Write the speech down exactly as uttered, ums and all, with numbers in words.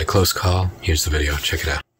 had a close call. Here's the video. Check it out.